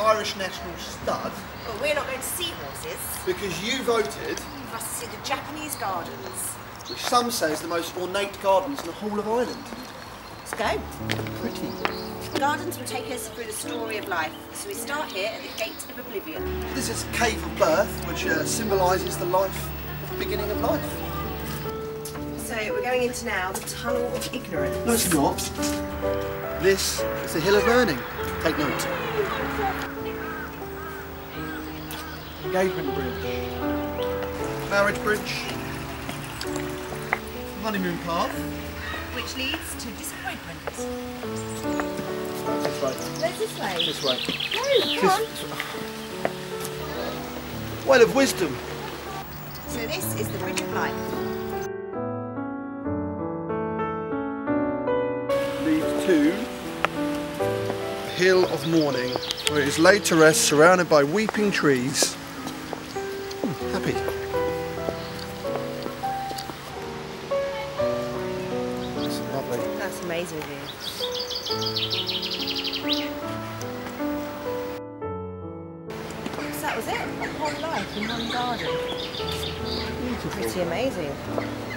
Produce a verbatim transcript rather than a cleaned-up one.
Irish national stud. Well, we're not going to see horses. Because you voted. For us to see the Japanese gardens. Which some say is the most ornate gardens in the whole of Ireland. Let's go. Pretty. The gardens will take us through the story of life. So we start here at the Gate of Oblivion. This is Cave of Birth, which uh, symbolises the life, the beginning of life. So we're going into now the Tunnel of Ignorance. No, it's not. This is the Hill of Learning. Take note. Engagement bridge. Marriage bridge. Honeymoon path. Which leads to disappointment. This way. Where's this way? This way. No, come on. Well of wisdom. So this is the Bridge of Life. Leads to the Hill of Mourning, where it is laid to rest, surrounded by weeping trees. Hmm, happy. That's lovely. That's amazing view. So that was it. A whole life in one garden. Beautiful. Pretty amazing.